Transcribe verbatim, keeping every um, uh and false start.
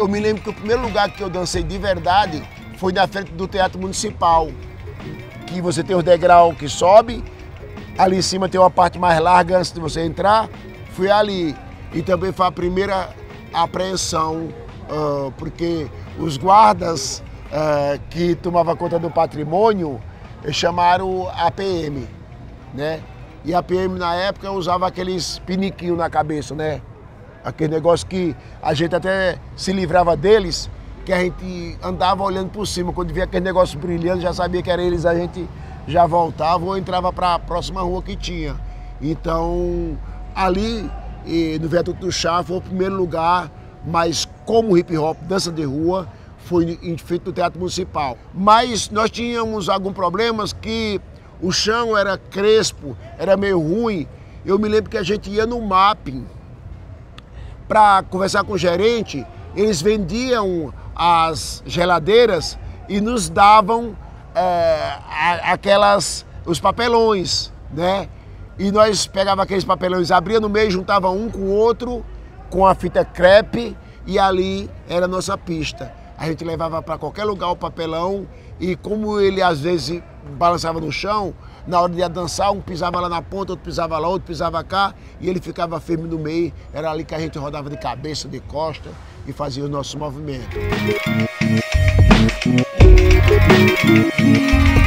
eu me lembro que o primeiro lugar que eu dancei de verdade foi na frente do Teatro Municipal, que você tem os degraus que sobe, ali em cima tem uma parte mais larga antes de você entrar, fui ali. E também foi a primeira apreensão, uh, porque os guardas uh, que tomavam conta do patrimônio chamaram a P M, né? E a P M na época usava aqueles piniquinhos na cabeça, né? Aquele negócio que a gente até se livrava deles, que a gente andava olhando por cima. Quando via aquele negócio brilhando, já sabia que era eles, a gente já voltava ou entrava para a próxima rua que tinha. Então, ali no Viaduto do Chá foi o primeiro lugar, mas como hip hop, dança de rua, foi feito no Teatro Municipal. Mas nós tínhamos alguns problemas que o chão era crespo, era meio ruim. Eu me lembro que a gente ia no mapping para conversar com o gerente, eles vendiam as geladeiras e nos davam é, aquelas, os papelões, né? E nós pegava aqueles papelões, abria no meio, juntava um com o outro, com a fita crepe, e ali era a nossa pista. A gente levava para qualquer lugar o papelão, e como ele às vezes balançava no chão, na hora de dançar, um pisava lá na ponta, outro pisava lá, outro pisava cá, e ele ficava firme no meio. Era ali que a gente rodava de cabeça, de costa, e fazia o nosso movimento.